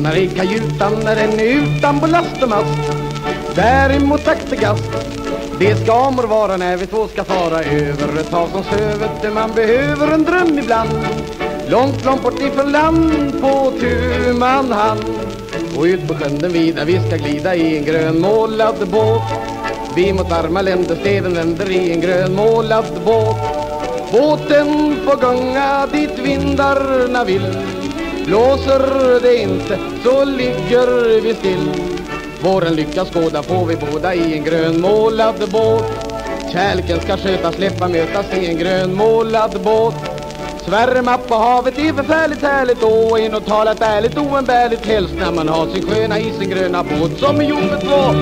stannar i kajutan när den är utan ballast och mast. Däremot aktegast, det ska amor vara när vi två ska fara över ett hav som sövet, där man behöver en dröm ibland. Långt, långt bort ifrån land på tu man hand. Och ut på sjön den vida vi ska glida i en grön målad båt. Vi mot varma länder stäven vänder i en grön målad båt. Båten får gunga dit vindarna vill. Blåser det inte så ligger vi still. Våren lyckas skåda får vi båda i en grön målad båt. Kärleken ska sköta, släppa, mötas i en grön målad båt. Svärma på havet är förfärligt härligt och in och talat ärligt oumbärligt, helst när man har sin sköna i sin gröna båt som är gjord för två.